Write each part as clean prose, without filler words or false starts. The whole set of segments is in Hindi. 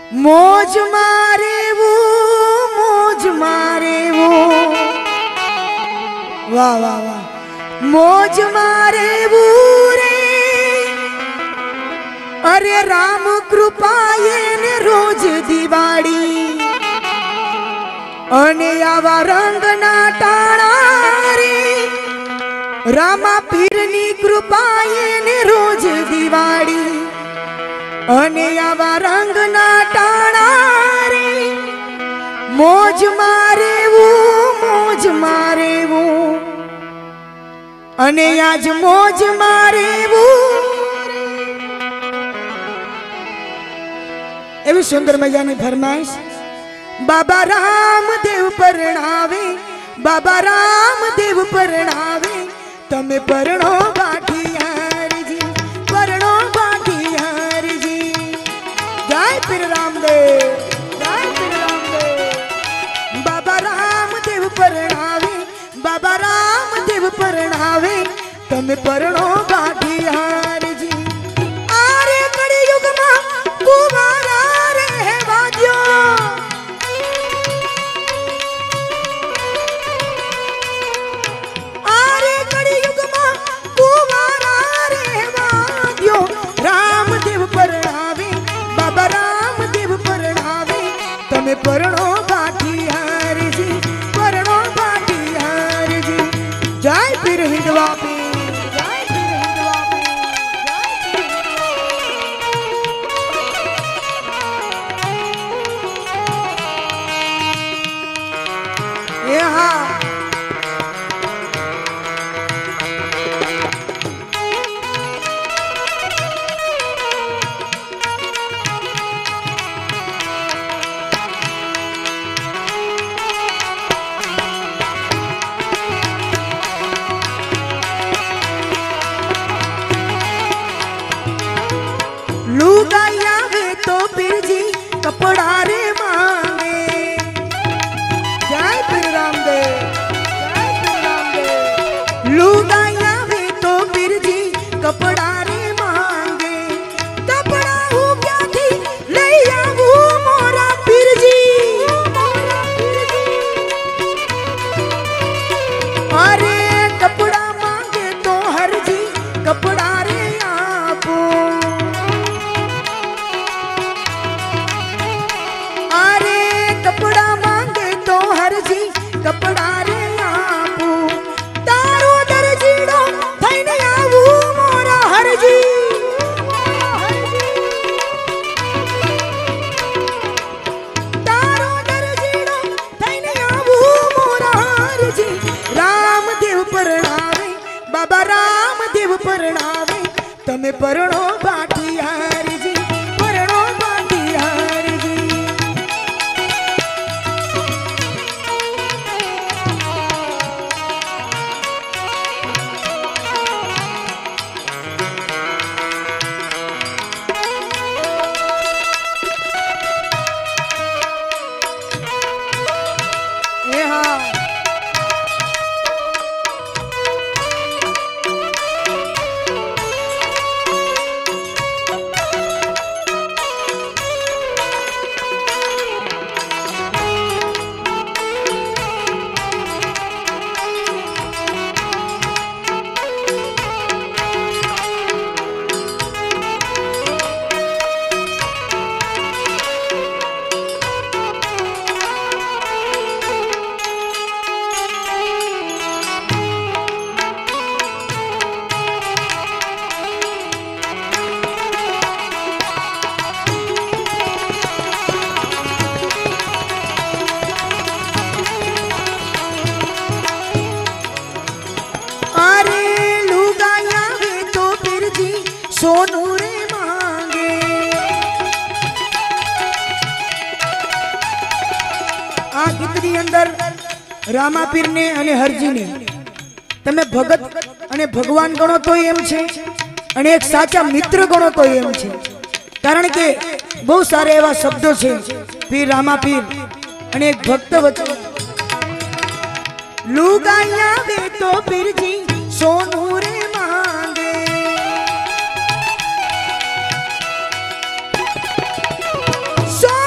मौज मारे वो, मौज मारे वो, वाह वाह वाह, मौज मारे वो रे। अरे राम कृपाए ने रोज दिवाड़ी अने आवा रंगना टाणा रे। रामा पीरनी कृपाए ने रोज दिवाड़ी अने आवा रंगना टाणा रे। मौज मारे वो, मौज मारे वो, अने आज मौज मारे वो। एवी सुंदर मजानी फरमाइश। बाबा रामदेव परणावे, बाबा रामदेव परणावे, तमे परणो बाठियार जी, परणो बाठियार जी। जय पीर रामदेव, जय पीर रामदेव। बाबा रामदेव परणावे, बाबा रामदेव परणावे, तमे परणो बाठियार जी। आरे कलियुग में कुमारा रे वाद्यो, आरे कलियुग में कुमारा रे वाद्यो। रामदेव परणावे, बाबा रामदेव परणावे, तमे परणो बाठियार जी, परणो बाठियार जी। जय पीर हिंदवा पीर, जय पीर हिंदवा पीर, जय यहाँ लुगाई आवे तो पीर जी कपड़ा रे मांगे। जय पीर रामदेव, जय पीर रामदेव। लुगाई आवे तो पीर जी कपड़ा रे मांगे। कपड़ा हूँ क्या थी ले आवू मोरा पीर जी, मोरा पीर जी। अरे कपड़ा मांगे तो हर जी कपड़ा रे आपो। कपड़ा मांगे तो हर जी कपड़ा रे आपू। तारो दर्जीड़ो थईने आवू मोरा हर जी, तारो दर्जीड़ो थईने आवू मोरा हर जी। रामदेव परणावे, बाबा रामदेव परणावे, तमे परणो बाठियार जी, परणो बाठियार जी। सोनू रे मांगे। आ गीतनी अंदर रामापीर ने अने हरजी ने तमे भगत अने भगवान गणो तो एम छे अने एक साचा मित्र गणो तो एम छे। कारण के बहुत सारे एवा शब्दों छे पीर रामापीर अने एक भक्त वच्चे। लुगाया वे तो पीर जी सोनू रे मांगे। सो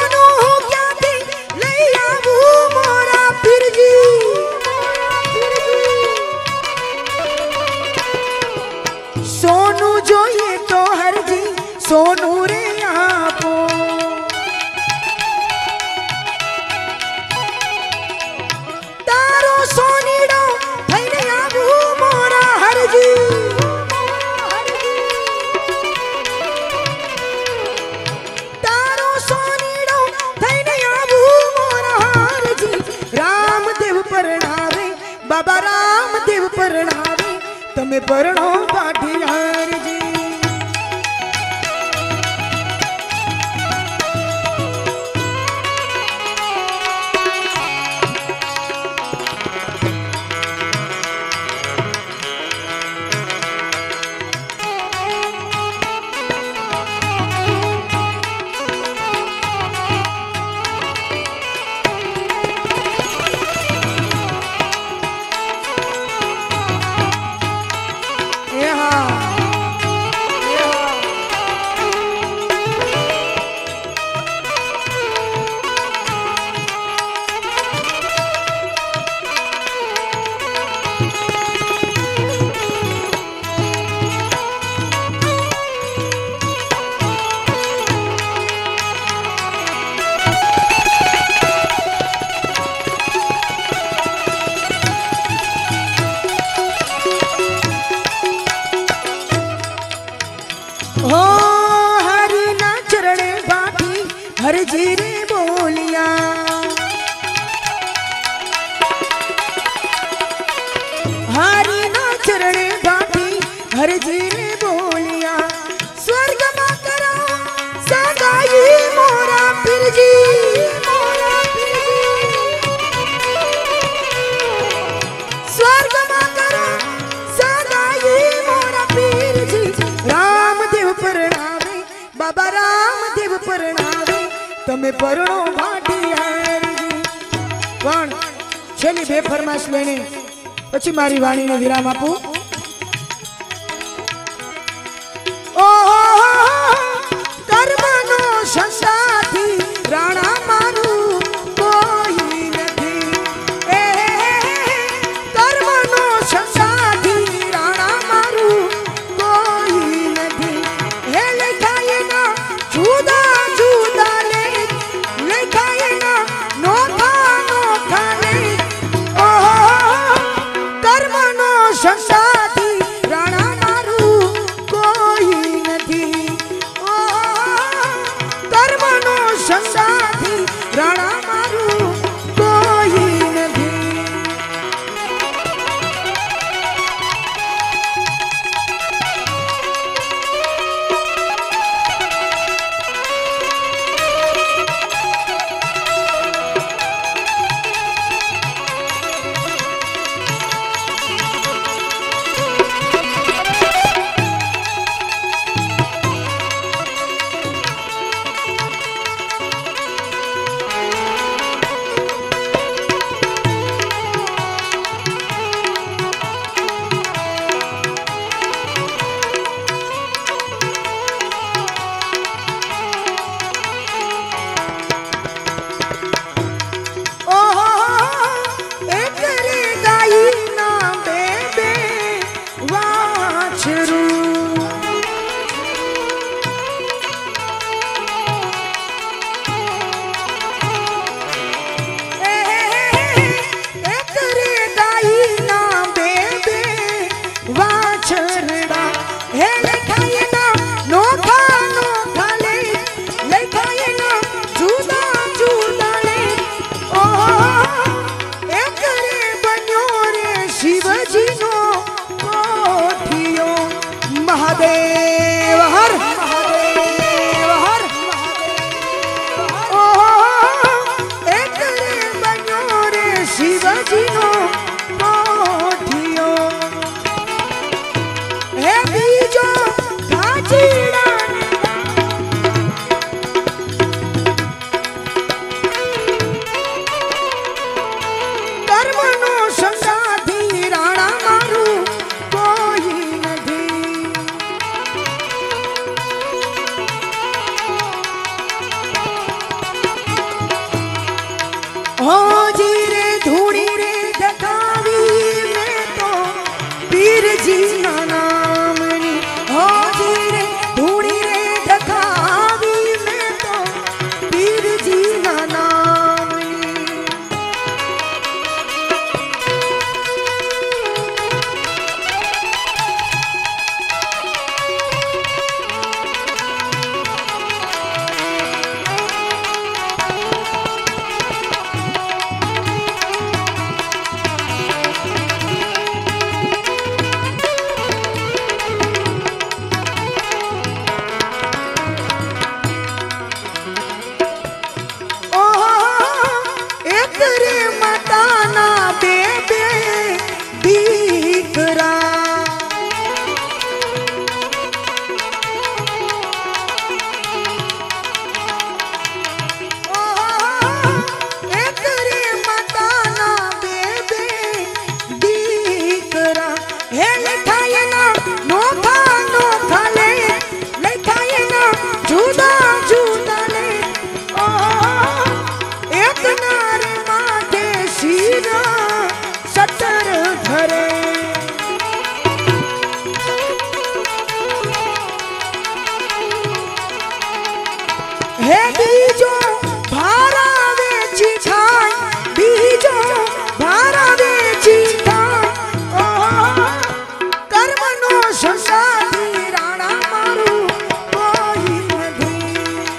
રામદેવ પરણાવે તમે પરણો પાટીહારજી। हो हरि ना चरणे बाटी हर जी रे बोलिया, हरि ना चरणे बाटी हर जी रे बोलिया। स्वर्ग में करो सगाई मोरा पिरजी, स्वर्ग में करो सगाई मोरा पिरजी। रामदेव परणावे बाबा रामदेव परणावे तमे परणो भाटियारजी। पण छेली बे फरमाश लईने पछी मारी वाणीने विराम आपू। ओहो कर्मनो संसाथी राणा मारू कोई नथी, ए कर्मनो संसाथी राणा मारू कोई नथी। हे लेखाए ना जुदा जुदा ले, लेखाए ना नोखा नोखा ले। ओहो कर्मनो संसाथी राणा मारू कोई नथी, ओहो कर्मनो संसाथी राणा मारू कोई नथी। महादेव हर महादेव हर एक रे बन्यो रे शिवजी नो कोठियो। हे बीजो काचीड़ा कर्मनो संसाथी राणा मारू कोई नथी। हो जी रे धूड़ी रे धका बीजो भारा वेची खाय बीजो भारा वेची खाय कर्मनो संसारी राणा मारू कोई नहीं।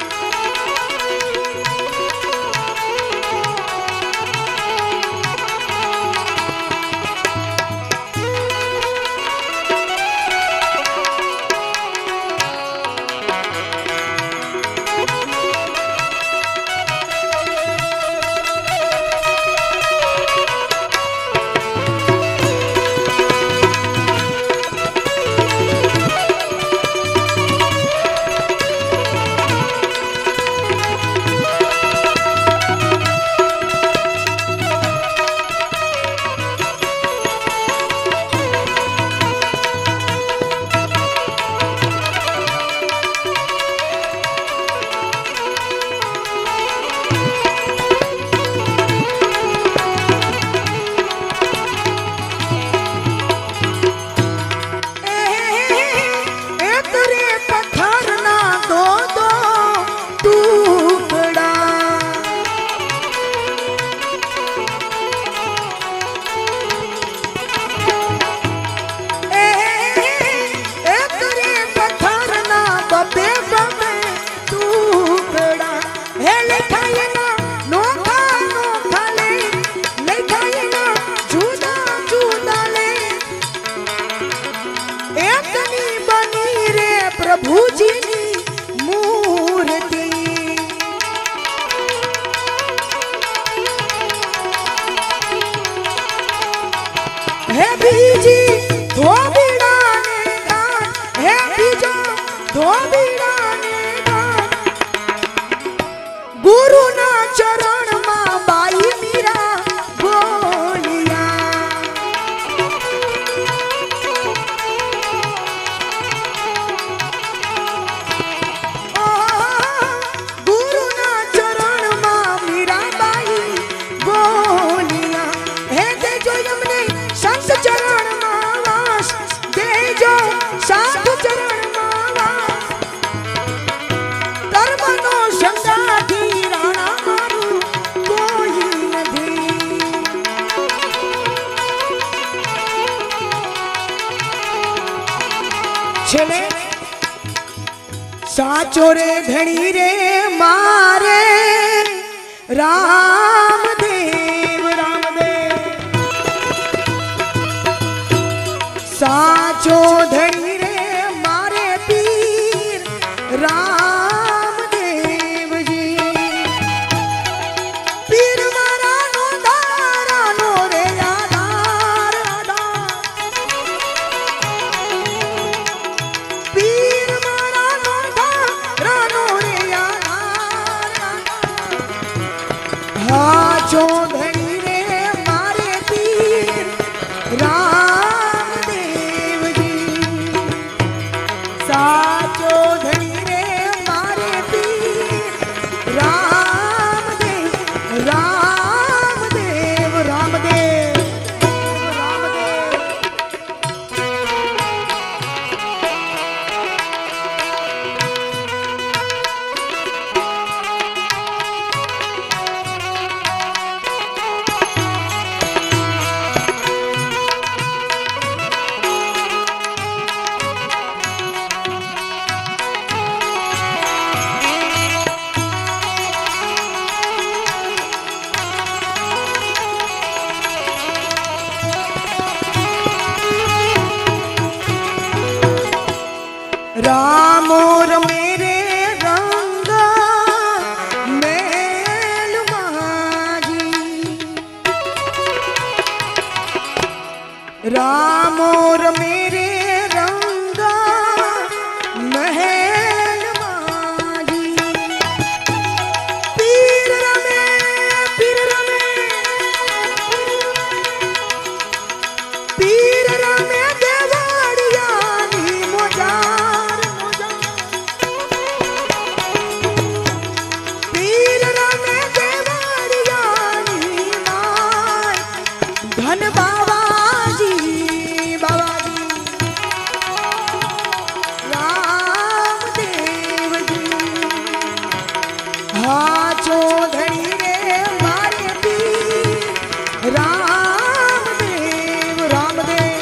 प्रभु जी मूर्ति है बीजी धोबिड़ा ने गान है बीजो धोबिड़ा ने गान गुरु ना चरण मां बाई मीरा बोलिया साधु चरण मावास कर्मनो संगाती राणा मारू कोई नहीं। छेले साचो रे धणी रे मारे रामदेव रामदेव साचो धणी रामदेव जी पीर मारा नो दारा नो रे आधार पीर मारा नो दारा नो रे आधार हाचो धनी रे मारे पीर रामदेव जी साचो धनी रामदेव रामदेव रामदेव रामोर मेरे रंगा मेल माजी रामोर मेरे रंगा महल माजी पीर रमे पीर रमे पीर रमे देवाड़िया नी मोजा धन बाबा जी हाँ चौधरी रे मारे पीर रामदेव रामदेव।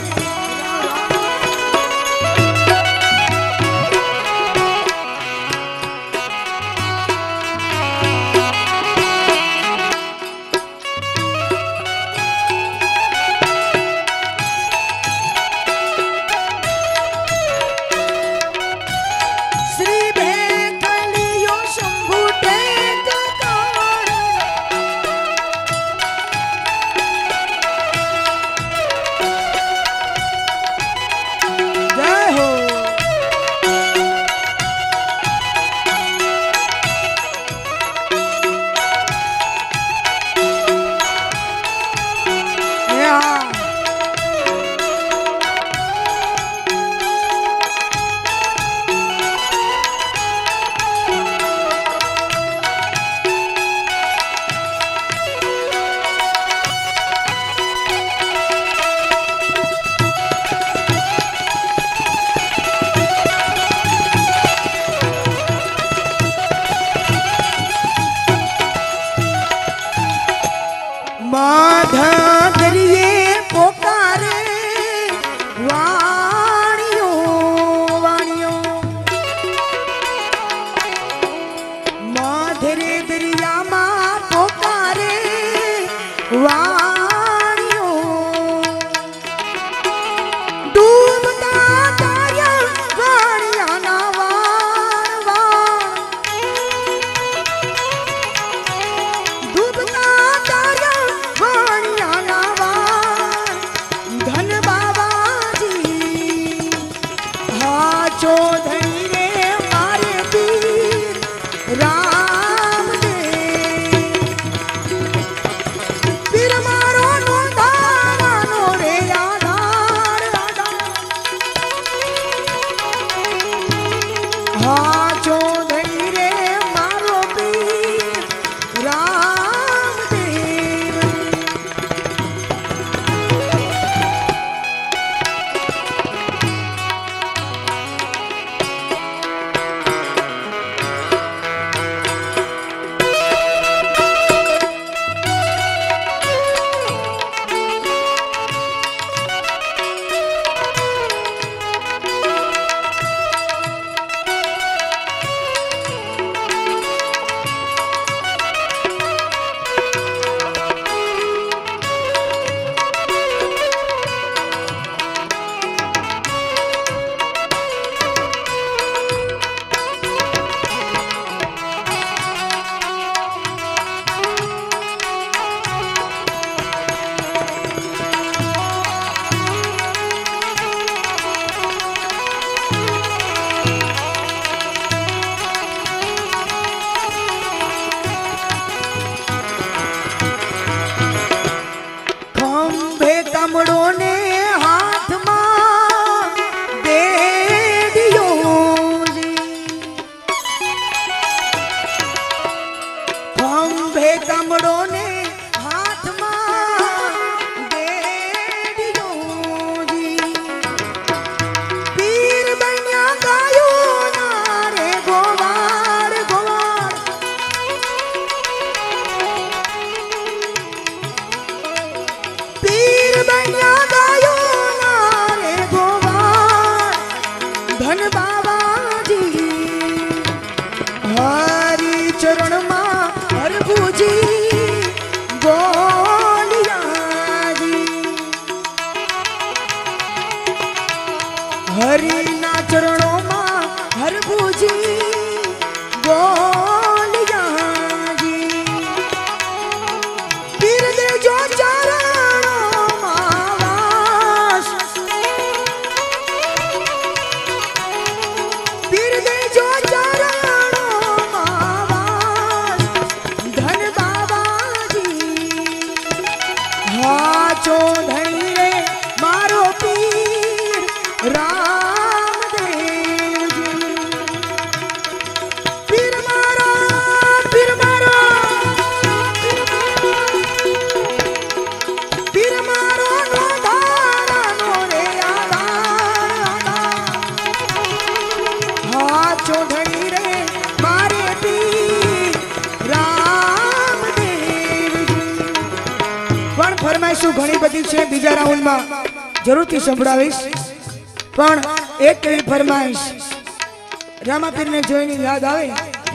श्री भेकलियो शंभु टेककार जय हो। माधवरिये पोकारे वाणियो वाणियो माधरे दरिया मा पोकारे वाणियो डूबता तारा वाणिया ना वाण वाण डूबता तारा वाणिया ना वाण धन बाबा जी। हाँ चौधरी रे मारे पीर रामदेव पीर मारो नो धारा नो रे आधार आधार। हाँ चौधरी रे मारो पीर रामदेव। खंभे कमड़ो ने हाथ में दे दियो जी। खंभे कमड़ो ने हाथ में दे दियो जी। पीर बनिया गायो ना रे गोवाड़ गोवाड़ पीर बनिया गायो ना रे गोवाड़ धन बाबा जी। हरि चरण मा हर पूजी फरमाइशों घणी बधी छे, बीजा राउंड में जरूरथी संभळावीश। पण एक एवी फरमाइश रामापीर ने जोईने याद आवे।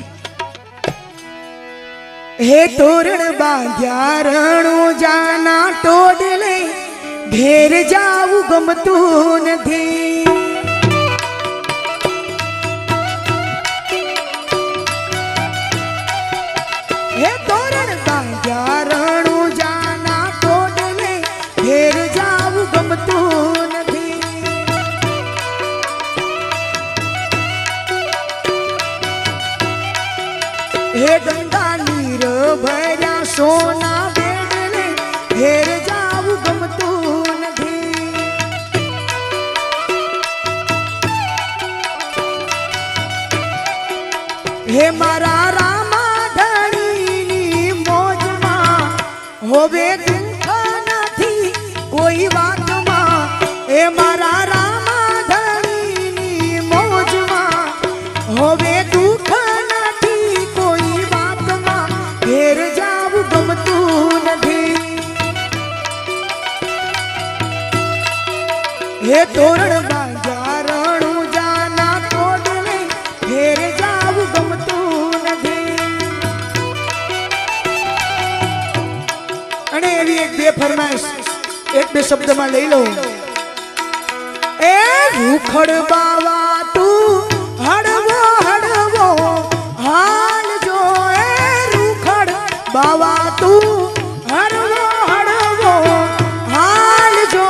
हे तोरण बांध्या रणु जाना टोडले, घेर जाऊ गमतू नथी। हे तोरण बांध्या रणु जाना टोडले, घेर जाऊ गमतू नथी। हे गंगा नीर भर्या सोना बेडले, घेर जाऊ गमतू नथी। हे मारा रामा धणीनी मोजमा, होवे दुख नथी कोई वातमा। हे मारा रामा धणीनी मोजमा, होवे दुख नथी कोई वातमा। घेर जाऊ गमतू नथी। हे तोरण बांध्या रणु जाना टोडले, घेर जाऊ गमतू नथी। अने एवी एक बे फरमाइश एक बे शब्द में लई लो। ए रूखड़ बावा तू हड़वो हड़वो हाल जो। ए रूखड़ बावा तू हड़वो हड़वो हाल जो।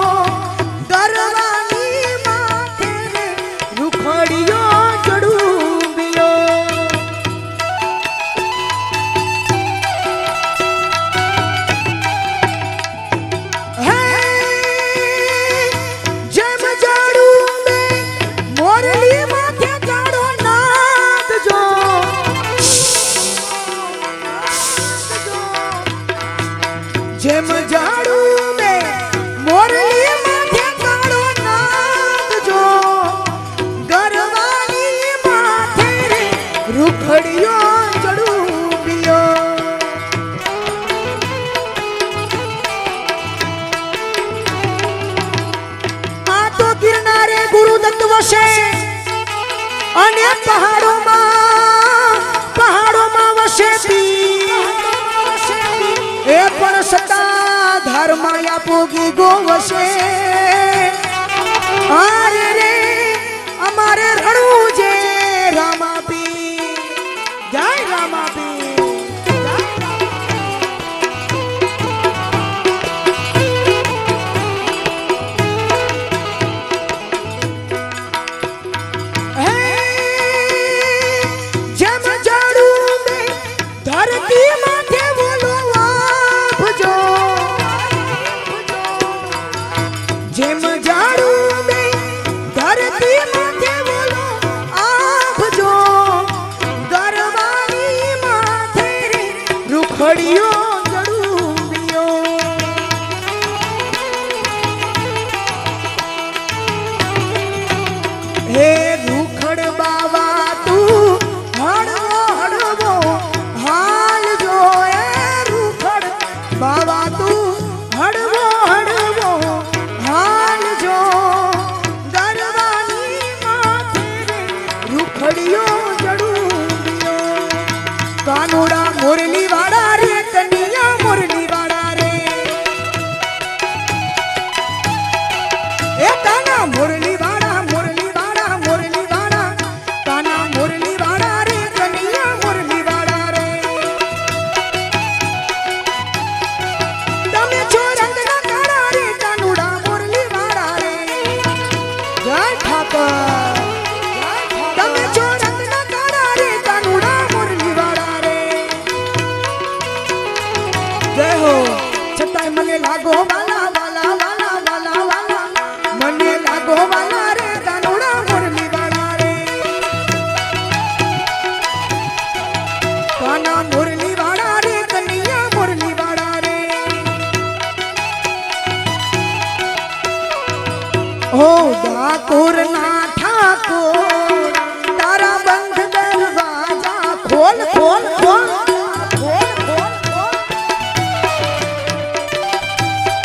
गरवानी माथे रे रूखड़ियो जड़ूबियो। जम जाड़ू में मोरली माथे जाड़ो नाद जो। जम जाड़ू में मोरली माथे जाड़ो नाद जो। गरवानी माथे रे रूखड़ियो जड़ूबियो। आ तो गिरनारे गुरु दत्त वशे, अने पहाड़ों में वसे पीर। ए पण सता धर्माया पोगी गो वसे। आरे रे अमारे रणु जे रामापीर, जय रामापीर, जय जम जाड़ू में धरती माथे बोलो आप जो। जम जाड़ू में धरती माथे बोलो आप जो। गरवानी माथे रे रूखड़ियो जड़ूबियो। हे रूखड़ बाबा तू हड़वो हड़वो हाल जो। ए रूखड़ बाबा तू हड़वो हड़वो हाल जो। गरवानी माथे रे रूखड़ियो जड़ूबियो। कानूड़ा मुरली वाड़ा रे, कन्हैया मुरली वाड़ा रे। ए काना मुरली वाड़ा, मुरली वाड़ा, मुरली वाड़ा। काना मुरली वाड़ा रे, कन्हैया मुरली वाड़ा रे। तमे छो रंगना काड़ा रे, कानूड़ा मुरली वाड़ा रे। जय ठाकर। तमे छो रंगना काड़ा रे, कानूड़ा मुरली वाड़ा रे। जय हो। छताय मने लागो वाला वाला वाला वाला वाला, मने लागो वाला रे, कानूड़ा मुरली वाड़ा रे। काना मुरली वाड़ा रे, कन्हैया मुरली वाड़ा रे। ओ डाकोर ना ठाकोर, तारा बंद दरवाजा खोल खोल खोल खोल खोल खोल।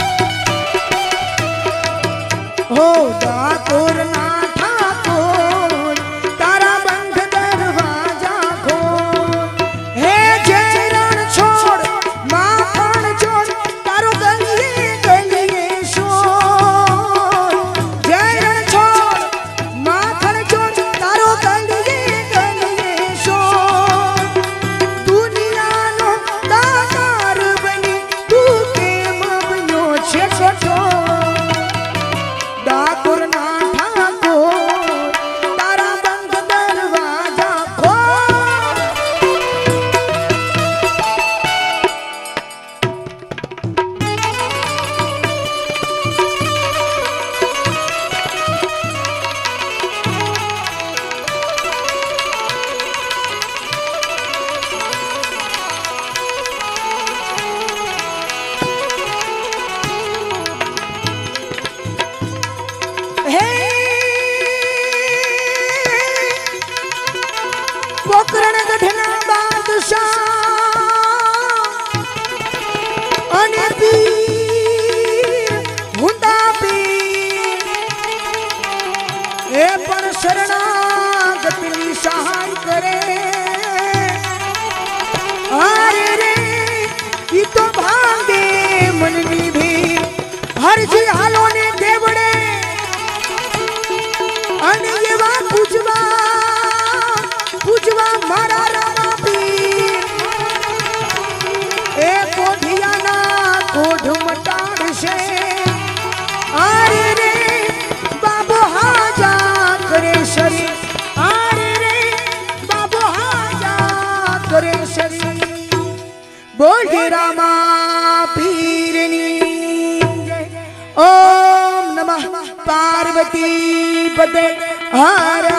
बदे हार